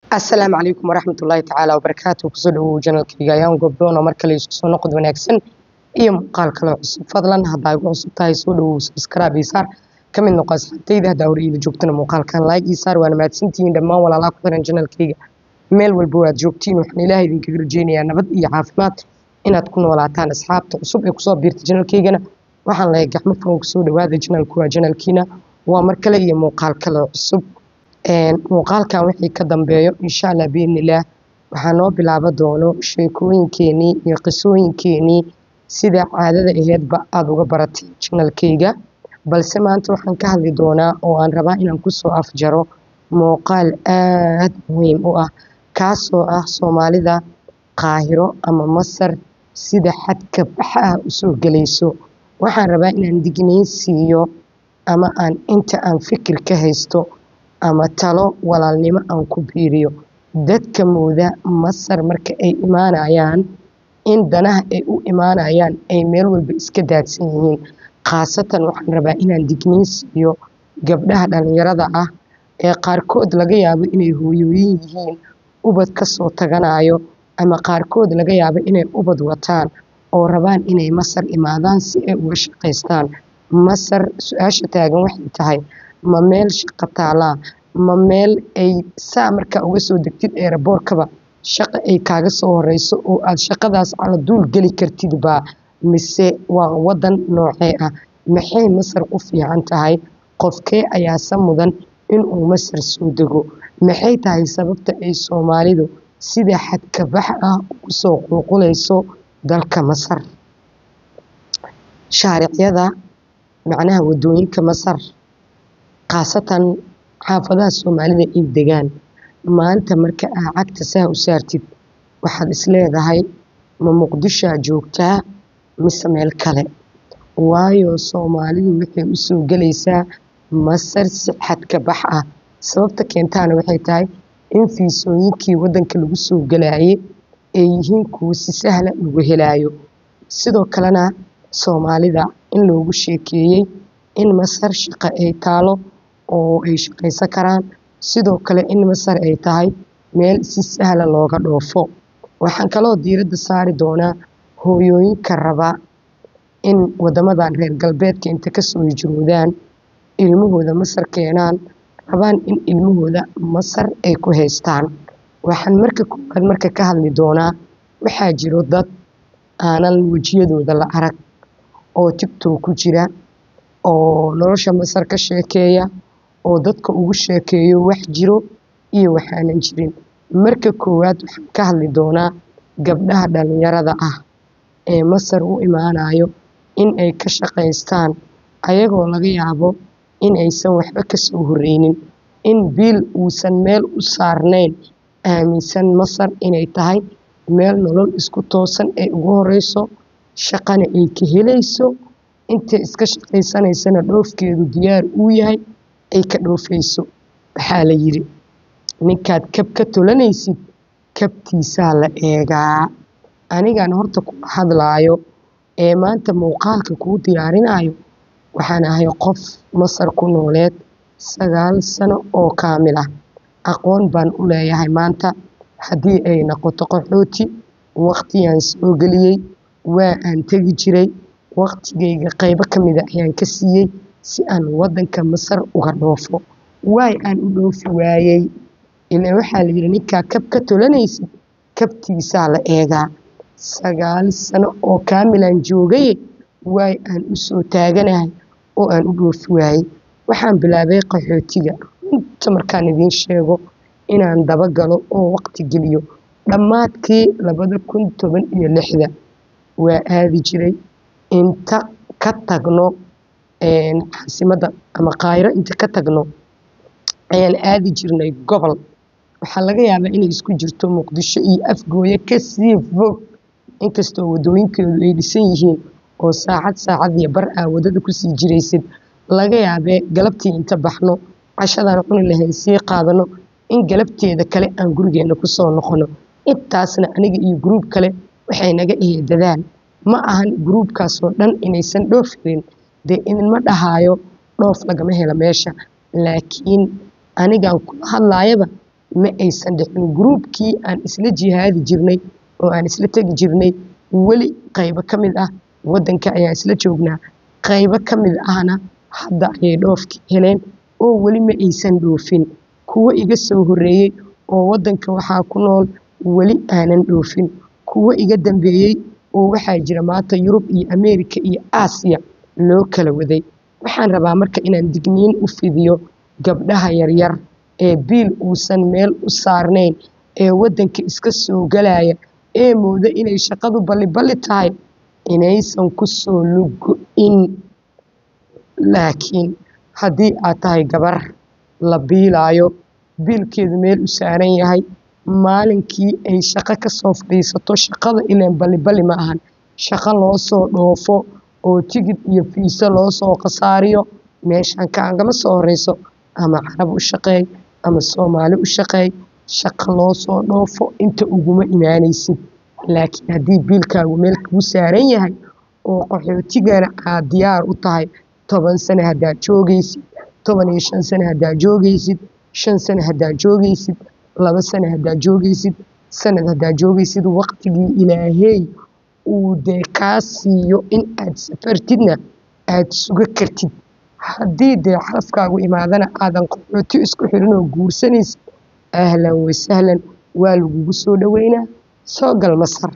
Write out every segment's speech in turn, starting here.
Asalaamu calaykum waraxmatullaahi tacaala wabarakaatuh kusoo dhawow janalkayga ayaan goobdoon oo mar kale isku soo noqod wanaagsan iyo muuqaal kale cusub fadlan haddaa igu cusub tahay soo dhawow subscribe ii saar ka mid noqo asxaabtayda haddaa hore iila joogtana muuqaalkan like ii saar waana mahadsantihiin dhammaan walaalaha ku xiran janalkayga meel walba waad joogtiin waxaan ilaahay idinkaga rajeynayaa nabad iyo caafimaad inaad ku noolaataan asxaabta cusub ee kusoo biirta janalkaygana waxaan leeyahay gacmo furan kusoo dhawaada janalku waa janalkiina waa mar kale iyo muuqaal kale cusub muuqaalkan wixii ka dambeeyo insha Allah biidnillaah waxaa noo bilaaban doono sheekooyinkeenii iyo qisooyinkeenii sida caadada aheedba aad uga baratay janalkayga balse maanta waxaan ka hadli doonaa oo aan rabaa inaan kusoo afjaro muuqaal aad muhiim u ah kaasoo ah Soomaalida Qaahiro ama Masar sida xadka baxa ah usoo galayso waxaan rabaa inaan digniin siiyo ama aan inta aan fikir ka haysto ama talo walaalnimo aan ku biiriyo dadka mooda Masar marka ay imaanayaan in danaha ay u imaanayaan ay meel walba iska daadsan yihiin khaasatan waxaan rabaa inaan digniin siiyo gabdhaha dhalinyarada ah ee qaarkood laga yaabo inay hooyooyin yihiin ubad ka soo taganayo ama qaarkood laga yaabo inay ubad wataan oo rabaan inay Masar imaadaan si ay uga shaqaystaan Masar su'aasha taagan waxay tahay ma meel shaqo taalaa ma meel ay saa marka uga soo degtid airport-kaba shaqo ay kaaga soo horeyso oo aad shaqadaas cala duul geli kartid baa mise waa wadan noocee ah maxay Masar u fiican tahay qofkee ayaa mudan in uu Masar soo dego maxay tahay sababta ay Soomaalidu sida xadka bax ah u soo qulqulayso dalka Masar shaaricyada macnaha wadooyinka Masar khaasatan xaafadaha Soomaalida ay degaan maanta marka aad cagta saa u saartid waxaad isleedahay ma Muqdisho joogtaa mise meel kale waayo Soomaalidu waxay u soo galaysaa Masar si xadka bax ah sababta keentana waxay tahay in fiisooyinkii wadanka lagu soo galayay ay yihiin kuwo si sahlan lagu helayo sidoo kalena Soomaalida in loogu sheekeeyay in Masar shaqo ay taalo oo ay shaqaysan karaan sidoo kale in Masar ay tahay meel si sahlan looga dhoofo waxaan kaloo diiradda saari doonaa hooyooyinka raba in wadamadan reer galbeedka inta ka soo hijroodaan ilmahooda Masar keenaan rabaan in ilmahooda Masar ay ku haystaan waxaan marka ka hadli doonaa waxaa jiro dad aanan wajiyadooda la arag oo TikTok ku jira oo nolosha Masar ka sheekeeya oo dadka ugu sheekeeyo wax jiro iyo waxaanan jirin marka koowaad waxaan ka hadli doonaa gabdhaha dhalinyarada ah ee Masar u imaanayo in ay ka shaqaystaan ayagoo laga yaabo in aysan waxba ka soo horeynin in biil uusan meel u saarnayn aaminsan Masar inay tahay meel nolol isku toosan ay ugu horeyso shaqana ay ka helayso intay iska shaqaysanaysana dhoofkeedu diyaar uu yahay ay ka dhoofayso waxaa la yiri ninkaad kab ka tolanaysid kabtiisaa la eegaa anigaan horta ku hadlaayo ee maanta muuqaalka kuu diyaarinayo waxaan ahay qof Masar ku nooleed 9 sano oo kaamil ah aqoon baan u leeyahay maanta haddii ay noqoto qaxooti waqtiyaan soo geliyay waa aan tegi jiray waqtigayga qaybo ka mid ah ayaan ka siiyay si aan wadanka Masar uga dhoofo waay aan u dhoofi waayay ilaa waxaa la yiri ninka kab ka tolanaysid kabtiisa la eegaa 9 sano oo kaamilan joogay waay aan u soo taaganahay oo aan u dhoofi waayay waxaan bilaabay qaxootiga inta markaan idin sheego inaan daba galo oo waqti geliyo dhamaadkii 2016 waa aadi jiray inta ka tagno caasimada ama Qaahiro inta ka tagno ayaan aadi jirnay gobol waxaa laga yaabaa inay isku jirto Muqdisho iyo Afgooye ka sii fog inkastoo wadooyinkeedu ay dhisan yihiin oo saacad iyo bar wadada ku sii jiraysid laga yaabee galabtii inta baxno cashadaan cuni lahayn sii qaadano in galabteeda kale aan gurigeena ku soo noqono intaasna aniga iyo group kale waxay naga eedadaan ma ahan groupkaas oo dhan inaysan dhoofin in ma dhahayo dhoof lagama helo meesha laakiin anigaan ku hadlaayaba ma aysan dhicin gruubkii aan isla jihaadi jirnay oo aan isla tegi jirnay weli qaybo ka mid ah waddanka ayaan isla joognaa qaybo ka mid ahna hadda ayay dhoofki heleen oo weli ma aysan dhoofin kuwo iga soo horreeyey oo waddanka waxaa ku nool weli aanan dhoofin kuwo iga dambeeyey oo waxaa jira maanta Yurub iyo Ameerika iyo Aasiya loo kala waday waxaan rabaa marka inaan digniin u fidiyo gabdhaha yaryar ee biil uusan meel u saarnayn ee waddanka iska soo galaya ee mooda inay shaqadu balli tahay inaysan ku soo lugo-in laakiin haddii aad tahay gabar la biilaayo biilkeedu meel u saaran yahay maalinkii ay shaqo ka soo fadhiisato shaqada ileen balli ma ahan shaqo loo soo dhoofo oo tigid iyo fiisa loo soo khasaariyo meeshaan kaangama soo horeyso ama carab u shaqeey ama Soomaali u shaqeey shaqo loo soo dhoofo inta uguma imaanaysid laakiin haddii biilkaagu meel kugu saaran yahay oo qaxootigana aad diyaar u tahay 10 sano haddaad joogaysid 15 sano haddaad joogaysid 5 sano haddaad joogaysid 2 sano haddaad joogaysid sanad haddaad joogaysid waqtigii Ilaahay uu dee kaa siiyo in aad safartidna aad suga kartid haddii dee xarafkaagu imaadana aadan qaxooti isku xirin oo guursanaysid ahlan wa sahlan waa lagugu soo dhaweynaa soo gal Masar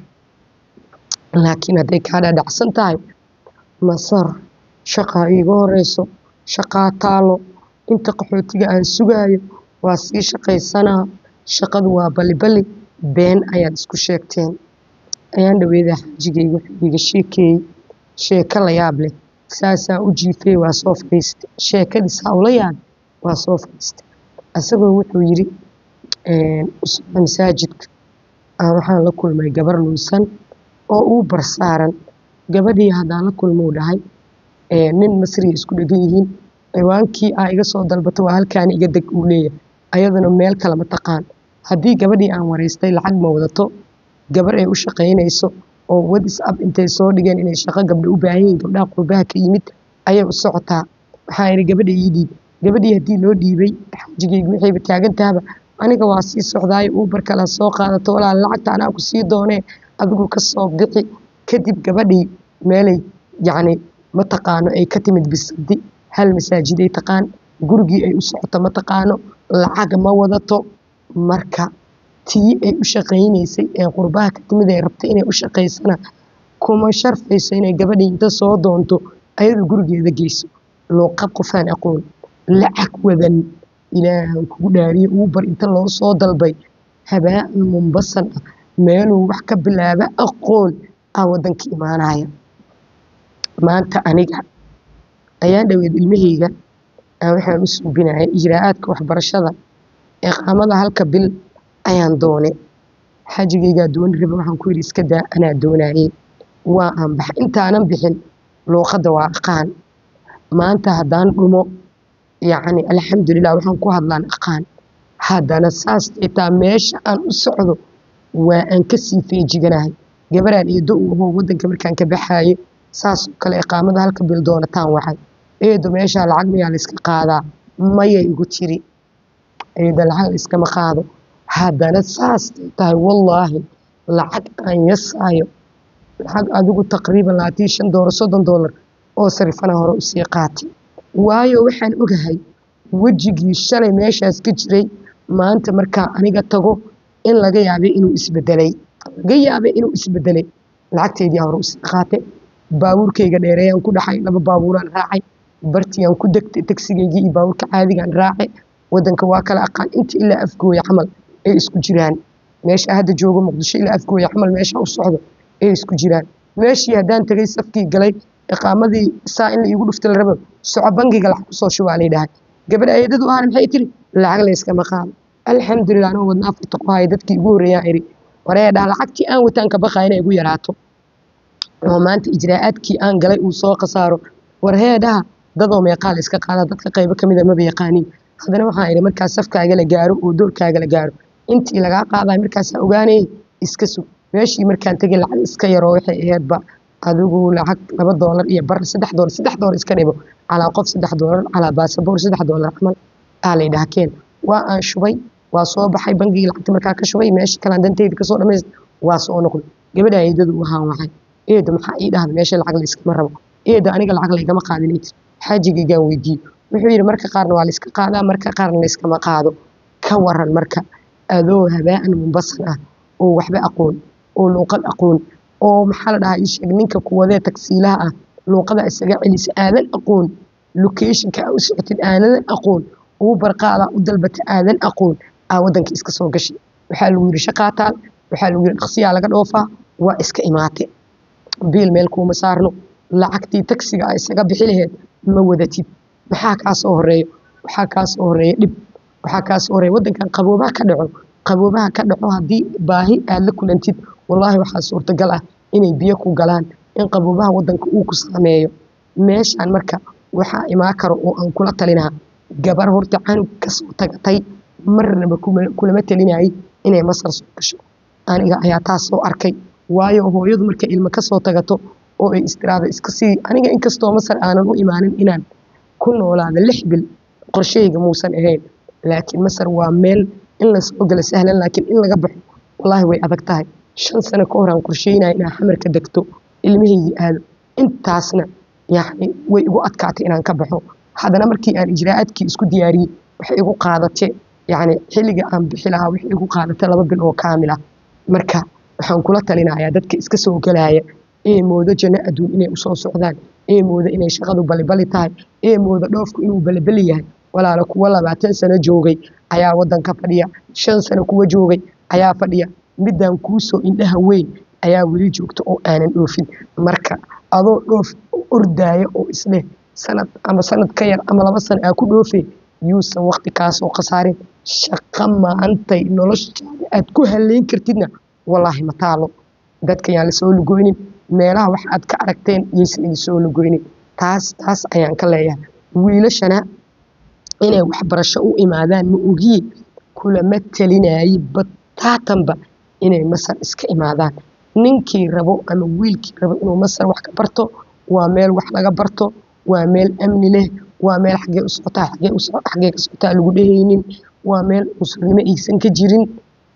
laakiin hadday kaa dhacsan tahay Masar shaqaa iiga horeyso shaqaa taalo inta qaxootiga aan sugaayo waa sii shaqaysanaa shaqadu waa balli been ayaad isku sheegteen ayaan dhaweedaa xajigayga wuxuu iga sheekeeyey sheeko la yaab leh saasaa u jiifay waa soo fadhiistay sheekadii saa ula yaab waa soo fadhiistay asagoo wuxuu yidhi usbuuca masaajidka waxaan la kulmay gabar luusan oo uu barsaaran gabadhii haddaan la kulmuu dhahay nin Masri isku dhagan yihiin ciwaankii aa iga soo dalbato waa halkaan iga deg uu leeyahay ayaduna meel kale ma taqaan haddii gabadhii aan wareystay lacag ma wadato gabar ay u shaqaynayso oo WhatsApp intay soo dhigeen inay shaqo gabdho u baahan yihiin gabdhaha qurbaha ka yimid ayay u socotaa waxaa yidhi gabadha ii dhiib gabadhii haddii loo dhiibay xajigaygu waxayba taagan tahaba aniga waa sii socdaayo Uber kala soo qaadato walaal lacagta anaa ku sii doonee adigu ka soo bixi kadib gabadhii meelay yacni ma taqaano ay ka timid bisadi hal masaajiday taqaan gurigii ay u socoto ma taqaano lacag ma wadato marka tii ay u shaqaynaysay ee qurbaha ka timid ay rabtay inay u shaqaysana kuma sharfayso inay gabadhii inta soo doonto ayadu gurigeeda geyso luuqad qofaan aqoon lacag wadan ilaahan kugu dhaariye Uber inta loo soo dalbay habaan munbasan ah meeluu wax ka bilaaba aqoon waddanka imaanaya maanta aniga ayaan dhaweed ilmahayga waxaan u suubinayay ijraa'aadka waxbarashada iqaamada halka bil ayaan doonay xajigaygaa dooni raba waxaan ku yidhi iska daa anaa doonayay waa aan bax intaanan bixin luuqadda waa aqaan maanta haddaan dhumo yacni alxamdulilah waxaan ku hadlaan aqaan haddana saas xitaa meesha aan u socdo waa aan ka sii feejiganahay gabaraan eedo u ahoo waddanka markaan ka baxaaye saasoo kale iqaamada halka bil doonataan waxay eedo meeshaa lacag miyaa la iska qaadaa maya igu tiri eedo lacag la iskama qaado haddana saas tahay wallaahi lacag aan yasaayo lacag adigu taqriiban $25 oo sarifana hore usii qaatay waayo waxaan ogahay wejigii shalay meeshaas ka jiray maanta markaa aniga tago in laga yaabay inuu isbedelay lacagteydii hore usii qaatay baabuurkayga dheereeyaan ku dhaxay 2 baabuuraan raacay bartiyaan ku degtay tagsigaygii iyo baabuurka caadigaan raacay waddanka waa kala aqaan inta ilaa afgooya camal ay isku jiraan meesha hadda joogo Muqdisho ilaa afgooya camal meesha u socdo ay isku jiraan meeshii haddaan tagay safkii galay iqaamadii saa in la iigu dhufta la rabo soco bangiga lacag kusoo shubaa lay dhahay gabadha ayadadu ahna maxay tiri lacag la iskama qaado alxamdulilah anoo wadnaa furta ku haya dadkii igu horreeyaan iri waree dhaha lacagtii aan wataan ka baqaa inay igu yaraato oo maanta ijraa'aadkii aan galay uu soo khasaaro warhee dhaha dadoo meeqaa la iska qaadaa dadka qaybo ka mida maba yaqaaniin haddana waxaan idhi markaa safkaaga la gaaro oo doorkaaga la gaaro intii lagaa qaaday markaasaa ogaanayay iska sug meeshii markaan tegay lacag iska yaroo waxay ahaydba adigu lacag $2 iyo bar $3 iska dhibo calaa qof $3 calaa baasaboor $3 camal aa lay dhaha keen waa aan shubay waa soo baxay bangigii lacagta markaa ka shubay meesha kalaan danteyda kasoo dhamaystay waa soo noqday gabadha eedadu u ahaan waxay eeda maxaa ii dhahda meesha lacag la iskama rabo eeda aniga lacag laygama qaadin xaajigaygaan weydiiyey wuxuu yidhi marka qaarna waa la iska qaadaa marka qaarna la iskama qaado ka waran marka adoo habaan munbasan ah oo waxba aqoon oo luuqad aqoon oo maxaa la dhahaa ii sheeg ninka kuwadee tagsiilaha ah luuqada isaga celisa aadan aqoon locationka u socotid aadan aqoon ugu barqaada u dalbata aadan aqoon wadanka iska soo gashay waxaa lagu yidhi shaqaataan waxaa lagu yidhi dhaqsiyaa laga dhoofaa waa iska imaatay biil meel kuuma saarno lacagtii tagsiga a isaga bixi laheed ma wadatid maxaa kaa soo horeeyo waxaa kaa soo horeeya dhib waxaa kaa soo horeeya wadankan qaboobaha ka dhaco haddii baahi aad la kulantid wallaahi waxaa suurtagal ah inay biyo ku galaan in qaboobaha wadanka uu ku saameeyo meeshaan marka waxaa imaan karo oo aan kula talinaha gabar horta canug kasoo tagatay marnaba kulama talinayay inay masar soo gasho aniga ayaa taas soo arkay waayo hooyadu markay ilmo kasoo tagato oo ay istiraada iska sii aniga inkastoo masar aanan u imaanin inaan ku noolaada 6 bil qorsheyga muusan ahayn laakiin masar waa meel in la soo galo sahlan laakiin in laga baxo wallaahi way adag tahay 5 sano ka hor aan qorsheynaya inaan xamarka degto ilmahaygi aado intaasna yani way igu adkaatay inaan ka baxo haddana markii aan ijraa'aadkii isku diyaariyey waxay igu qaadatay yani xilliga aan bixi lahaa waxay igu qaadatay 2 bil oo kaamil ah marka waxaan kula talinayaa dadka iska soo galaya ee moodo janno adduun inay u soo socdaan ee moodo inay shaqadu balibali tahay ee moodo dhoofku inuu balibali yahay walaalo kuwa 20 sano joogay ayaa wadanka fadhiya 5 sano kuwa joogay ayaa fadhiya midaan kuusoo indhaha weyn ayaa weli joogta oo aanan dhoofin marka adoo dhoof ordaayo oo isleh sanad ka yar ama 2 sano aa ku dhoofe yuusan waqti kaasoo khasaarin shaqa maantay noloshaada aad ku haleyn kartidna wallaahi ma taalo dadka yaan lasoo lugoynin meelaha wax aad ka aragteen yaysan idin soo lugoynin taas ayaan ka leeyahay wiilashana inay waxbarasho u imaadaan ma ogiye kulama talinayay bataatanba inay masar iska imaadaan ninkii rabo ama wiilkii rabo inuu masar wax ka barto waa meel wax laga barto waa meel amni leh waa meel xagee u socotaa xagee ka socotaa lagu dhehaynin waa meel muslimo iigsan ka jirin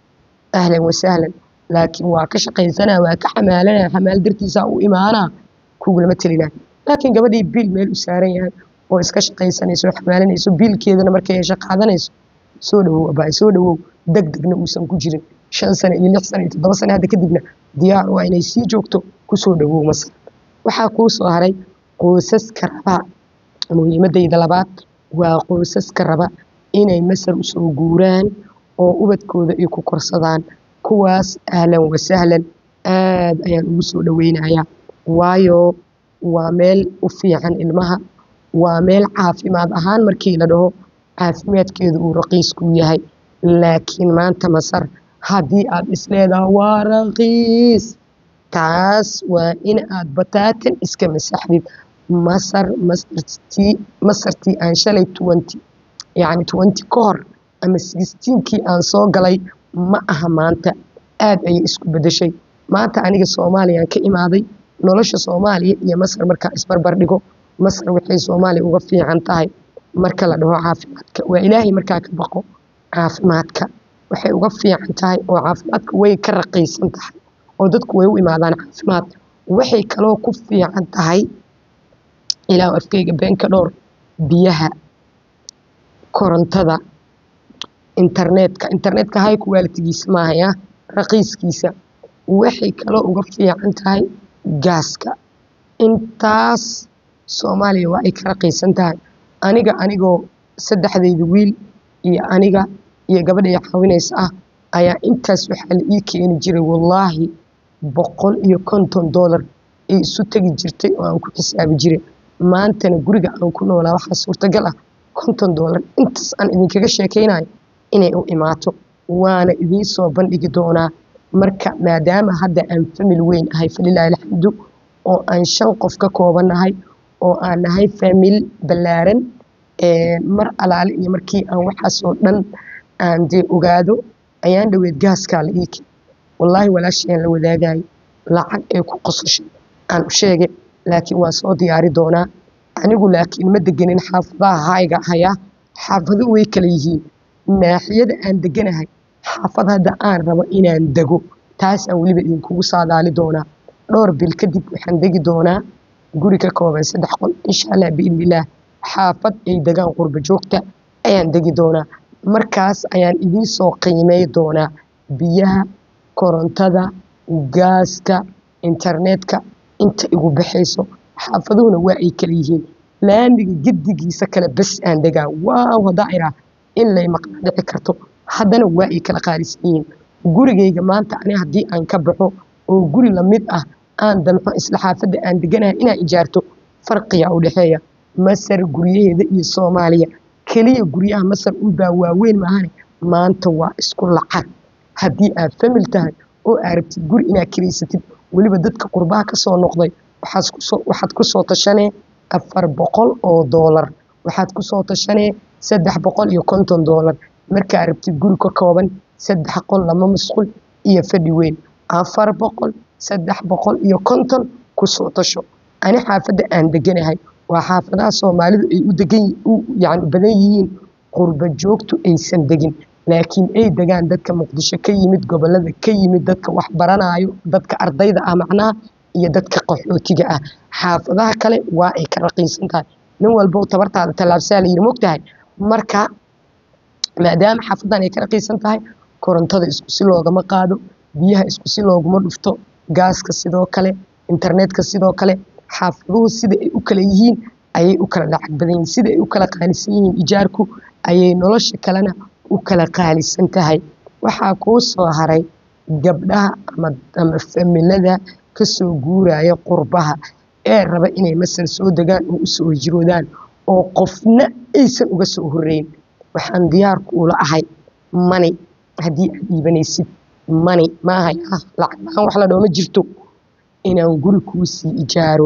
ahlan wasahlan laakiin waa ka shaqaysanaa waa ka xamaalanaa xamaal dartiisa u imaanaa kugulama talinaa laakiin gabadhii biil meel u saaran yahay oo iska shaqaysanayso xamaalanayso biilkeedana markay hesho qaadanayso soo dhawow abaay soo dhawow degdegna uusan ku jirin 5 sano iyo 6 sano iyo 7 sano hadda kadibna diyaar waa inay sii joogto ku soo dhawow masar waxaa kuu soo haray qoysaska raba muhiimadayda labaad waa qoysaska raba inay masar usoo guuraan oo ubadkooda ay ku korsadaan kuwaas ahlan wasahlan aad ayaan ugu soo dhaweynayaa waayo waa meel u fiican ilmaha waa meel caafimaad ahaan markii la dhaho caafimaadkeedu uu raqiis ku yahay laakiin maanta masar haddii aad isleedahay waa raqiis taas waa in aad bataatan iska masaxdid masartii aan shalay 20 ka hor ama 16kii aan soo galay ma aha maanta aad ayay isku bedeshay maanta aniga Soomaaliyaan ka imaaday nolosha Soomaaliya iyo Masar marka isbarbar dhigo Masar waxay Soomaaliya uga fiican tahay marka la dhaho caafimaadka waa Ilaahay markaa ka baqo caafimaadka waxay uga fiican tahay oo caafimaadka way ka raqiisan tahay oo dadku way u imaadaan caafimaad waxay kaloo ku fiican tahay ilaa afkayga beenka dhowr biyaha korontada internetka high quality-giisa maaha raqiiskiisa waxay kaloo uga fiican tahay gaaska intaas Soomaaliya waa ay ka raqiisan tahay anigoo 3 wiil iyo aniga iyo gabadha ay caawinaysa ayaa intaas waxa la ii keeni jiray wallaahi $150 ay isu tagi jirtay oo aan ku xisaabi jiray maantana guriga aan ku noolaa waxa suurtagal ah $50 intaas aan idinkaga sheekeynayo inay u imaato waana idin soo bandhigi doonaa marka maadaama hadda aan family weyn ahay falilaahi alxamdu oo aan 5 qof ka koobanahay oo aan nahay family balaaran mar alaale iyo markii aan waxaas oo dhan aan dee ogaado ayaan dhaweed gaaska la iiki wallaahi walaasheen la wadaagay lacag ee ku qosashay aan u sheegay laakiin waa soo diyaari doonaa anigu laakiin ma deganin xaafadaha hayga haya xaafado way kala yihiin naaxiyada aan deganahay xaafad hadda aan rabo inaan dego taas aan weliba idinkugu saadaali doonaa dhowr bil kadib waxaan degi doonaa guri ka kooban 3 qol insha Allah biidnillaah xaafad ay degaan qurbo joogta ayaan degi doonaa markaas ayaan idiin soo qiimey doonaa biyaha korontada gaaska internetka inta igu baxayso xaafaduhuna waa ay kala yihiin laamiga gedigiisa kale bas aan degaa waaw hadaa iraa in lay maqnaa dhici karto haddana waa ay kala qaalisan yihiin gurigayga maanta ani haddii aan ka baxo oo guri la mid ah aan damco isla xaafadda aan deganahay inaan ijaarto farqiya u dhexeeya masar guryaheeda iyo soomaaliya keliya guryaha masar unbaa waaweyn maahane maanta waa isku lacag haddii aad famil tahay oo aad rabtid guri inaad kiraysatid weliba dadka qurbaha ka soo noqday waxaad ku soo tashanee $400 waxaad ku soo tashanee $350 markaa rabtid guri ka kooban 3 qol 2 musqul iyo fadhi weyn 400 350 ku soo tasho ani xaafadda aan deganahay waa xaafadaha Soomaalidu ay u degan yani badan yihiin qurbo joogtu aysan degin laakiin ay degaan dadka Muqdisho ka yimid gobolada ka yimid dadka wax baranayo dadka ardayda ah macnaha iyo dadka qaxootiga ah xaafadaha kale waa ay ka raqiisan tahay nin walba tabartaada talaabsaa la yiri mogtahay marka maadaama xaafadan ay ka raqiisan tahay korontada isku si loogama qaado biyaha isku si looguma dhufto gaaska sidoo kale internetka sidoo kale xaafaduhu sida ay u kala yihiin ayay u kala lacag badan yihiin sida ay u kala qaalisan yihiin ijaarku ayay nolosha kalena u kala qaalisan tahay waxaa kuu soo haray gabdhaha ama familada ka soo guuraya qurbaha ee raba inay masal soo degaan oo u soo hijroodaan oo qofna aysan uga soo horeyn waxaan diyaar ku ula ahay money haddii aad iibanaysid money maaha lacag aan wax la dhooma jirto inaan guri kuu sii ijaaro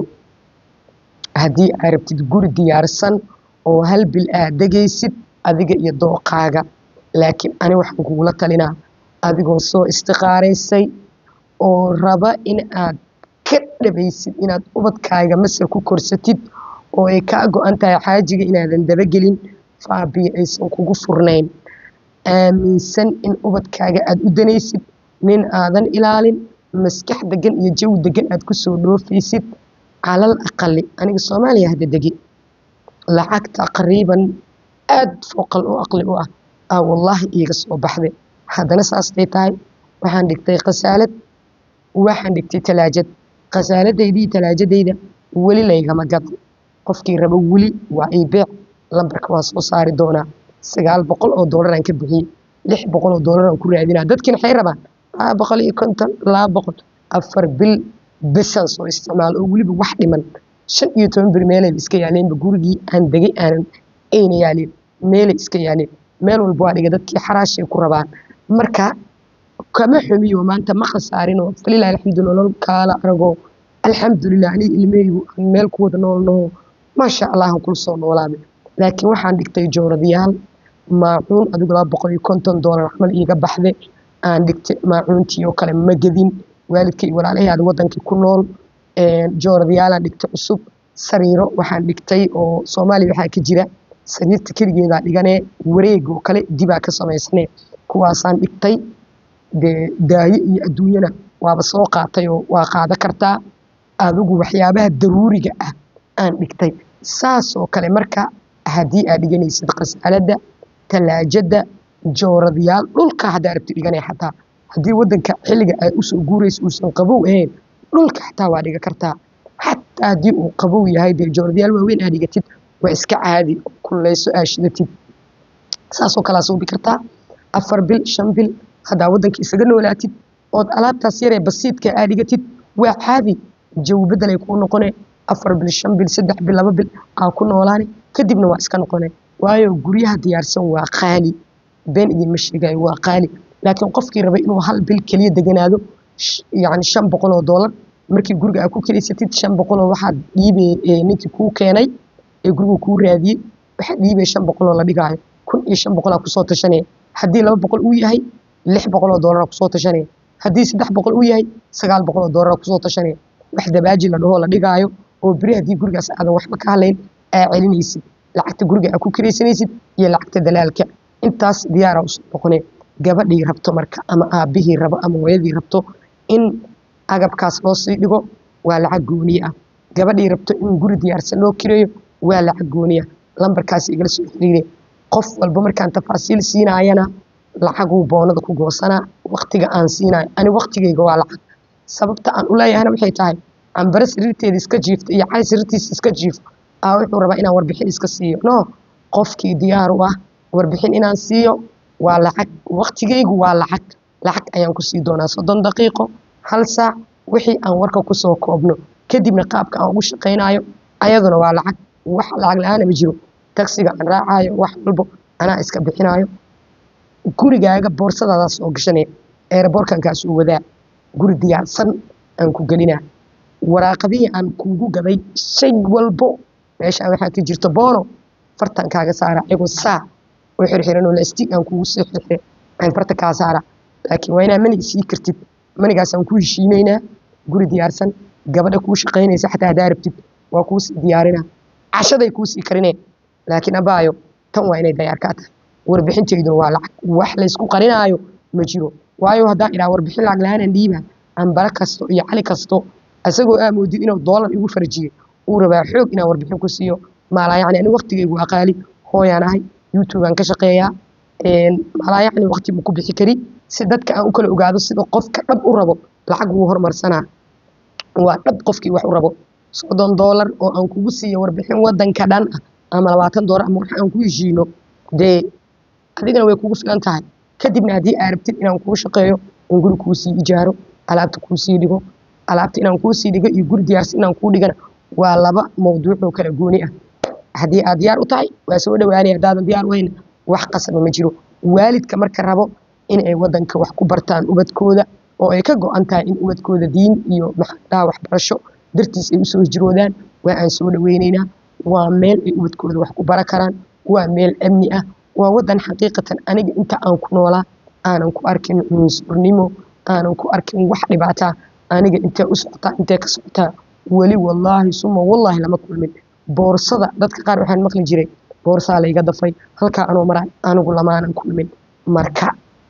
haddii aad rabtid guri diyaarsan oo hal bil aad degaysid adiga iyo dooqaaga laakiin ani waxaan kugula talinaa adigoo soo istiqaaraysay oo raba in aad ka dhabaysid inaad ubadkaaga masal ku korsatid oo ay kaa go'an tahay xaajiga inaadan dabagelin faabiya aysan kugu furnayn aaminsan in ubadkaaga aad u danaysid nin aadan ilaalin maskax degan iyo jawi degan aad ku soo dhoofaysid calal aqali aniga Soomaaliya hadda degi lacagta taqriiban aad foqal oo aqli u ah wallahi iiga soo baxday haddana saastay tahay waxaan dhigtay qasaalad waxaan dhigtay talaajad qasaaladaydi talaajadayda weli laygama gadan qofkii rabo weli waa ay beec lambarka waa soo saari doonaa $900 aan ka bixiyey $600 aan ku raadinaa dadkina waxay rabaan 150 200 afar bil bishan soo isticmaal oo weliba wax dhiman 15 bir meelay iska yaaleenba gurigii aan degay aanan ayna yaalin meelay iska yaalin meel walba waa dhiga dadkii xaraashay ku rabaan marka kama xumiyo maanta ma khasaarin oo falilahi alxamdulillah kaala arago alxamdulillah ani ilmeygu meel ku wada noolno ma sha Allah kul soo noolaaday laakiin waxaan dhigtay jooradiyaal maacuun adigu $250 xamal iiga baxday aan dhigtay maacuuntii oo kale ma gadin waalidkay walaalahay wadankii ku nool jooradiyaal aan dhigtay cusub sariiro waxaan dhigtay oo Soomaaliya waxa ka jira sariirta kaligeeda dhiganee wareeg oo kale dibaa ka sameysnay kuwaasaan dhigtay daaye iyo adduunyana waaba soo qaatay oo waa qaada kartaa adigu waxyaabaha daruuriga ah aan dhigtay saas oo kale marka haddii aad dhiganaysid qasaalada talaajada jooradiyaal dhulka haddaa rabti dhiganay xataa haddii wadanka xilliga aad u soo guurayso uusan qabow ahayn dhulka xataa waa dhiga kartaa xataa haddii uu qabow yahay dee jooradiyaal waaweyn aad dhigatid waa iska caadi kuleyso aad shidatid saasoo kalaa suubi kartaa 4 bil 5 bil haddaa wadanka isaga noolaatid ood alaabtaas yaree basiidka aad dhigatid waa caadi jawi bedelay kuu noqone 4 bil 5 bil 3 bil 2 bil aa ku noolaani kadibna waa iska noqone waayo guryaha diyaarsan waa qaali been idinma sheegayo waa qaali laakiin qofkii raba inuu hal bil kaliya deganaado yani $500 markii guriga aad ku kiraysatid 500 waxaad dhiibay ninkii kuu keenay ee guriga kuu raadiyey waxaad dhiibay 500 la dhigaayo 1500 ku soo tashanay haddii 200 uu yahay $600 ku soo tashanay haddii 300 uu yahay $900 ku soo tashanay wax dabaaji la dhaho la dhigaayo oo biri haddii gurigaas aadan waxba ka haleyn aa celinaysid lacagta guriga aad ku kiraysanaysid iyo lacagta dalaalka intaas diyaara u soo noqonay gabadhii rabto marka ama aabihii rabo ama hooyadii rabto in agabkaas loo sii dhigo waa lacag gooni ah gabadhii rabto in guri diyaarsan loo kireeyo waa lacag gooni ah lambarkaas igala soo xiriirey qof walba markaan tafaasiil siinaayana lacaguu boonada ku goosanaa waqtiga aan siinayo ani waqtigayga waa lacag sababta aan u leeyahayna waxay tahay cambare sariirteeda iska jiifta iyo cali sariirtiisa iska jiifo wuxuu rabaa inaan warbixin iska siiyo no qofkii diyaar u ah warbixin inaan siiyo waa lacag waqtigaygu waa lacag ayaan ku sii doonaa 30 daqiiqo hal saac wixii aan warka ku soo koobno kadibna qaabka aan ugu shaqeynayo ayaduna waa lacag wax lacag la'aan ma jiro taksiga aan raacayo wax walbo anaa iska bixinayo gurigaaga boorsadaada soo gashanay airportkan ka soo wadaa guri diyaarsan aan ku gelinaa waraaqadii aan kuugu gaday shay walbo meesha waxa ka jirto boono fartan kaaga saara igu saac oo xirxiran oo laastig aan kuugu soo xirxir aan farta ka saara laakiin waa inaa maniga sii kartid manigaas aan ku heshiimeynaa guri diyaarsan gabadha ku shaqeynaysa xataa hadaa rabtid waa kuu sii diyaarinaa cashaday kuu sii karinee laakiin abaayo tan waa inay diyaar ka tahay warbixinteedu waa lacag wax la isku qarinaayo ma jiro waayo hadaa ilaa warbixin lacag la'aan dhiiba aan bara kasto iyo cali kasto asagoo aamudi inuu doolar igu farjiyo uu rabaa xoog inaan warbixin ku siiyo maala yacni ani waqtigaygu aqaali hooyanahay youtube aan ka shaqeeyaa maala yacni waqti ku bixi kari si dadka aan u kala ogaado sida qofka dhab u rabo lacag uu hormarsanaa waa dhab qofkii wax u rabo $30 oo aan kugu siiyo warbixin wadanka dhan ama $20 ama wax aan ku heshiino dee adigana way kugu filan tahay kadibna haddii aad rabtid inaan kuu shaqeeyo in guri kuu sii ijaaro alaabta kuu sii dhigo alaabta inaan kuu sii dhigo iyo guri diyaarsan inaan kuu dhigana waa laba mawduuc oo kala gooni ah haddii aad diyaar u tahay waa soo dhawaanaya haddaadan diyaar u hayn wax qasaba ma jiro waalidka marka rabo in ay wadanka wax ku bartaan ubadkooda oo ay ka go'an tahay in ubadkooda diin iyo maxaa waxbarasho dartiis ay u soo hijroodaan waa aan soo dhaweynaynaa waa meel ay ubadkooda wax ku bara karaan waa meel amni ah waa wadan xaqiiqatan aniga inta aan ku noolaa aanan ku arkin cunsurnimo aanan ku arkin wax dhibaato aniga intee u socotaa intee ka socotaa weli wallaahi suma wallaahi lama kulmin boorsada dadka qaar waxaan maqli jiray boorsaa la iga dafay halkaa anoo maray anigu lamaanan kulmin marka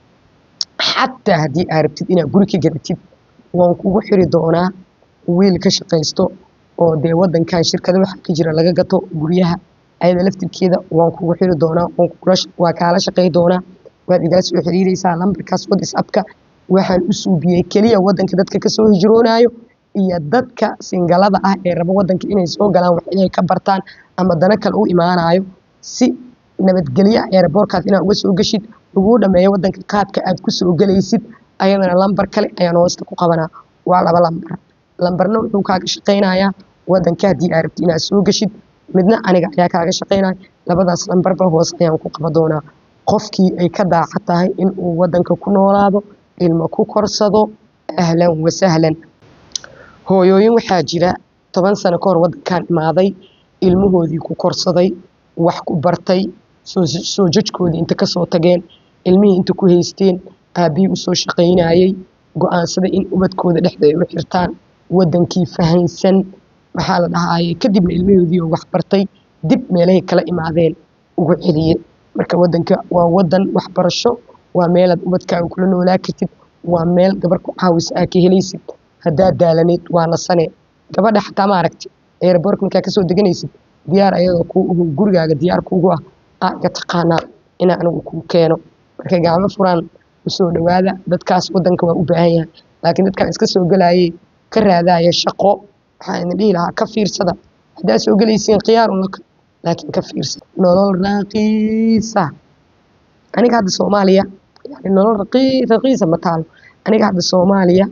xataa haddii aad rabtid inaad guri ka gadatid waan kugu xiri doonaa wiil ka shaqaysto oo dee wadankan shirkada waxa ka jira laga gato guryaha ayada laftirkeeda waan kugu xiri doonaa waa kaala shaqey doonaa waad igala soo xiriiraysaa lambarkaas WhatsApp-ka waxaan u suubiyey keliya wadanka dadka ka soo hijroonayo iyo dadka singalada ah ee rabo wadanka inay soo galaan wax inay ka bartaan ama dana kale u imaanayo si nabadgelyo airportkaas inaad uga soo gashid lagu dhameeyo wadanka qaadka aad ku soo galaysid ayadana lambar kale ayaan hoosta ku qabanaa waa laba lambarna wuxuu kaaga shaqeynayaa wadanka haddii aad rabtid inaad soo gashid midna aniga ayaa kaaga shaqeynaya labadaas lambarba hoos ayaan ku qaban doonaa qofkii ay ka daaca tahay in uu wadanka ku noolaado ilmo ku korsado ahlan wasahlan hooyooyin waxaa jira 10 sano ka hor wadankan imaaday ilmahoodii ku korsaday wax ku bartay soo jajkoodii inta ka soo tageen ilmihii inta ku haysteen aabihii u soo shaqeynayay go'aansaday in ubadkooda dhexdeeda u xirtaan wadankii fahansan maxaa la dhahaayay kadibna ilmahoodii oo wax bartay dib meelahay kala imaadeen ugu celiye marka wadanka waa wadan waxbarasho waa meelaad ubadkaaga kula noolaa kartid waa meel gabar ku caawisa aad ka helaysid haddaad daalaneed waa nasane gabadha xataa ma aragti airport markaa kasoo deganaysid diyaar ayadoo kuu uhu gurigaaga diyaar kuugu ah iga taqaanaa inaa anigu kuu keeno markay gacmo furaan usoo dhawaada dadkaas wadanka waa u baahan yahay laakiin dadkan iska soo galayay ka raadaya shaqo waxaa idin dhihi lahaa ka fiirsada haddaad soo gelaysiin khiyaarun laka laakiin ka fiirsada nolol raqiisa aniga hadda Soomaaliya yani nolol raqiisa ma taalo aniga hadda Soomaaliya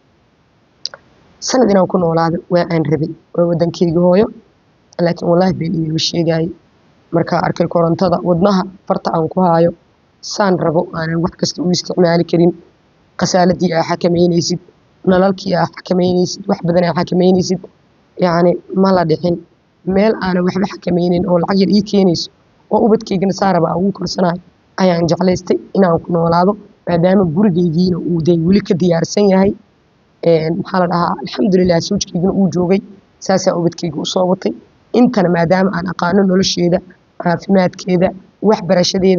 sanad inaan ku noolaado waa aan rabay waa wadankayga hooyo laakiin wallaahi been iigu sheegay markaa arkay korontada wadnaha farta aan ku haayo saan rabo aanan wax kasta u isticmaali karin qasaaladii aa xakameynaysid nalalkii aa xakameynaysid wax badan aa xakameynaysid yacni ma la dhixin meel aanan waxba xakameynin oo lacag yar ii keenayso oo ubadkaygana saa raba aan ugu korsanayo ayaan jeclaystay inaan ku noolaado maadaama gurigaygiina uu dee weli ka diyaarsan yahay maxaa la dhahaa alxamdulilah suujkaygina uu joogay saasaa ubadkayga u soo watay intana maadaama aan aqaano nolosheeda caafimaadkeeda waxbarashadeeda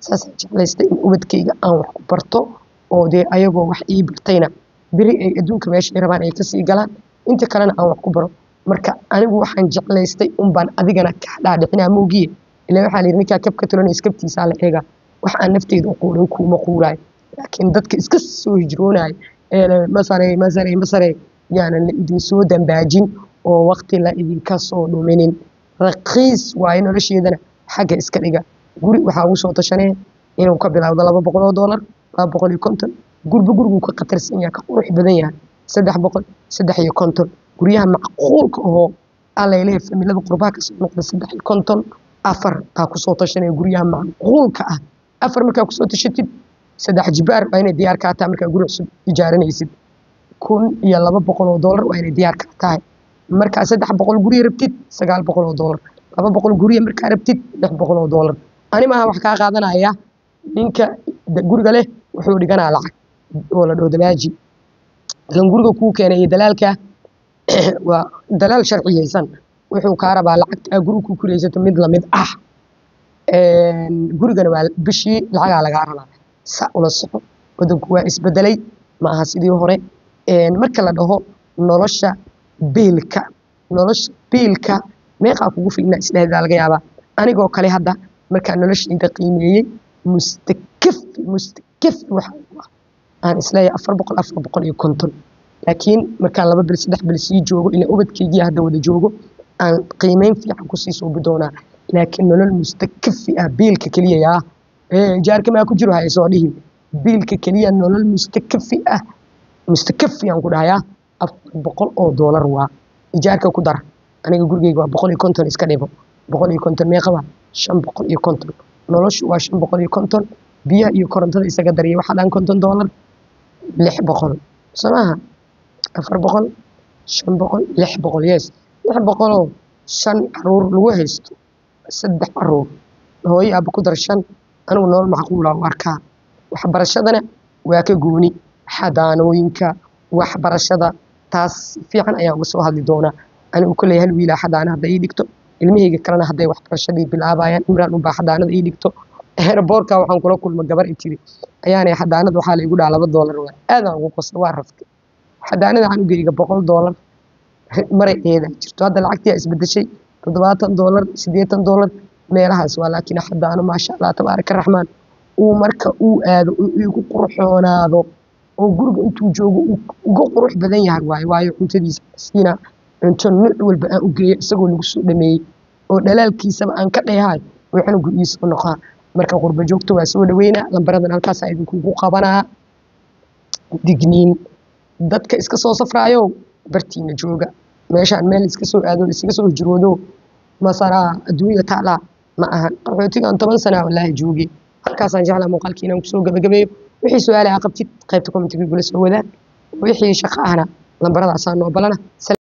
saasaan jeclaystay in ubadkayga aan wax ku barto oo dee ayagoo wax ii bartayna beri ay adduunka meesha ay rabaan ay kasii galaan inta kalena aan wax ku baro marka anigu waxaan jeclaystay unbaan adigana ka dhaadhicinaa moogiye ilaa waxaa layidhi ninkaa kabka tulanay iskabtiisaa la eega wax aan nafteyda u quurin kuuma quuraayo laakiin dadka iska soo hijroonaayo ee masare yaanan la idin soo dambaajin oo waqti la idinka soo dhuminin raqiis waayo nolosheedana xagga iska dhiga guri waxaa ugu soo tashanee inuu ka bilaawdo $200 $250 gurba guriguu ka khatarsan yahay ka qurux badan yahay $350 guryaha macquulka ahoo allaylehe familada qurbaha kasoo noqda $350 afar aa kusoo tashanaya guryaha macquulka ah afar markaa kusoo tashatid 3 jibaar waa inay diyaar kaa tahay markaa guri cusub ijaaranaysid $1,200 waa inay diyaar kaa tahay markaa 300 gurya rabtid $900 200 gurya markaa rabtid $600 ani maaha wax kaa qaadanaya ninka guriga leh wuxuu dhiganaa lacag oo la dhaho dalaaji lan guriga kuu keenay iyo dalaalka waa dalaal sharciyeysan wuxuu kaa rabaa lacagta guriga ku kuraysato mid la mid ah gurigana waa bishii lacagaa lagaa rabaa sa ula soco wadanku waa isbedelay ma aha sidii hore marka la dhaho nolosha biilka meeqaa kugu filna isdhehdaa laga yaabaa anigoo kale hadda markaa noloshayda qiimeeyey mustakafi waxaa aan isleeyahay 450 laakiin markaan 2 bil 3 bil sii joogo ilaa ubadkaygii hadda wada joogo aan qiimeyn fiican ku sii suubi doonaa laakiin nolol mustakafi ah biilka kaliya yaa jaarka ma ku jiro hay soo dhihin biilka kaliya nolol mustakafi aan ku dhahayaa $400 waa ijaarka ku dar aniga gurigeyga waa 150 iska dhibo 150 meeqa waa 550 noloshu waa 550 biyaha iyo korontada isaga dariya waxa dhan $50 600 sanaha 400 500 600 yes 600 shan caruur lagu haysto 3 caruur hooyo aaba ku dar 5 anigu nolol macquul ah arkaa waxbarashadana waa ka gooni xadaanooyinka waxbarashada taas fiican ayaa uga soo hadli doonaa anigu kulay hal wiil xadaana hadda ii dhigto ilmahayga kalena hadday waxbarashadii bilaabayaan imraan u baa xadaanada ii dhigto airportka waxaan kula kulma gabar intiri ayaanay xadaanada waxaa la igu dhaca $2 waa aad aan ugu qosay waa raftay xadaanada aan u geeyga $100 maray eeda jirto hadda lacagtii isbedeshay $70 $80 meelahaas waa laakiin xadaano maasha Allah tabaaraka raxmaan uu marka uu aado igu qurxoonaado oo guriga intuu joogo uga qurux badan yahay waayo cuntadiisa siina cunto nooc walba aan u geeyo isagoo lagu soo dhameeyay oo dhalaalkiisaba aan ka dheehay waxaan gurigiisa u noqon marka qurba joogto waa soo dhaweynaa lambaradan halkaas ay idinku qabanaa digniin dadka iska soo safraayo bartiina jooga meeshaan meel iska soo aado iska soo hijroodo masara adduunya taala ma ahan qaxootigan 10 sano wallaahi joogay halkaasaan jeclaa muuqaalkiina ku soo gabagabeeyo wixii su'aalaha qabtid qaybta commentiga gula soo wadaag wixii shaqo ahna lambaradaas aan noo balana